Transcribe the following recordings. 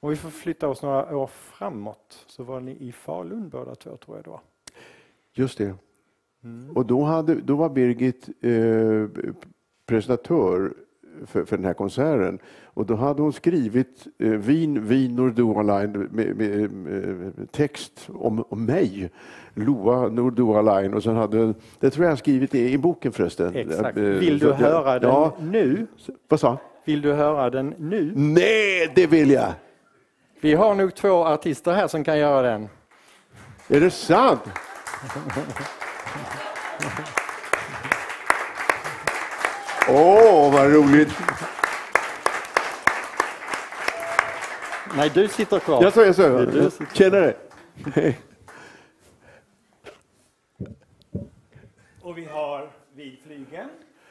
Och vi får flytta oss några år framåt. Så var ni i Falun båda två, tror jag då. Just det. Och då var Birgit presentatör för den här konserten. Och då hade hon skrivit Wien Nordua-Line med text om mig. Loa Nordua-Line. Och sen hade, det tror jag skrivit i boken förresten. Exakt. Vill du höra den nu? Vad sa? Vill du höra den nu? Nej, det vill jag! Vi har nog 2 artister här som kan göra den. Är det sant? Vad roligt! Nej, du sitter kvar. Jag sa. Känner det. Och vi har vid flygen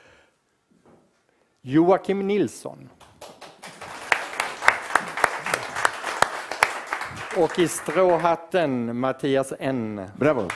Joakim Nilsson. Och i stråhatten Mattias N. Bravo.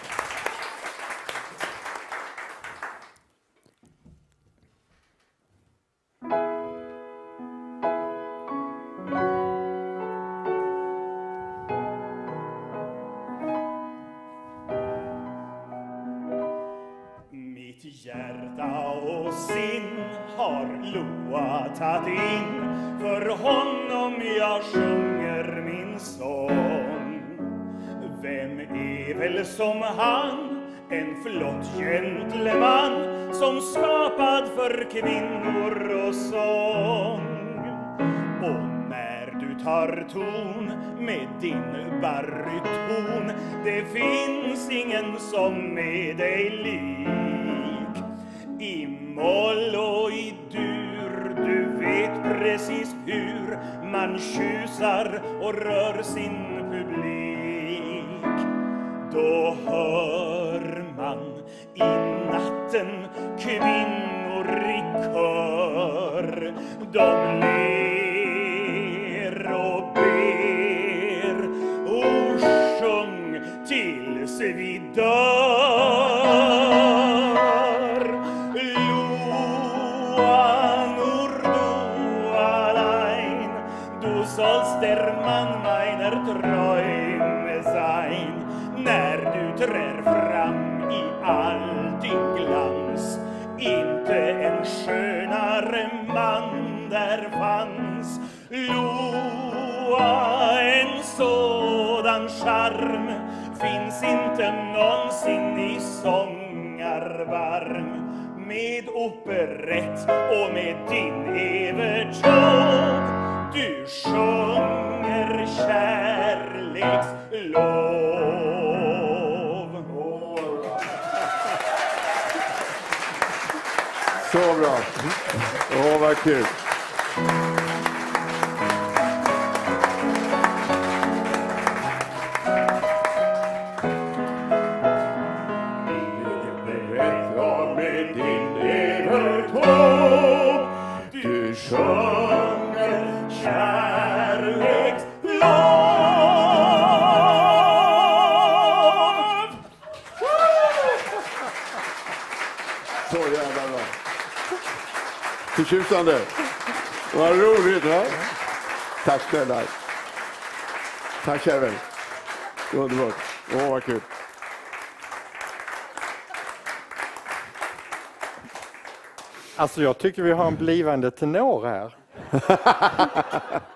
Mitt hjärta och sinn har Loa tagit in. För honom jag sjunger min sång. Vem är väl som han, en flott gentleman, som skapad för kvinnor och sång. Och när du tar ton med din baryton, det finns ingen som är dig lik. I moll och i dur, du vet precis hur man tjusar och rör sin publik. Då hör man i natten kvinnor i kör. De ler och ber och sjung tills vi dör. Loa Nordua Line, du sollst der Mann meiner Träume sein. När du trär fram i all din glans, inte en skönare man där fanns. Loa, en sådan charm finns inte någonsin i sångarvarm. Med operett och med din Evertåg, du sjunger kärlekslov. Så bra. Vad kul. Med din Evertåg, du sjunger kärlekslov. Så jävla bra. Förtjusande. Vad roligt, va? Tack snälla. Tack kära vän. Underbart. Vad kul. Alltså jag tycker vi har en blivande tenor här.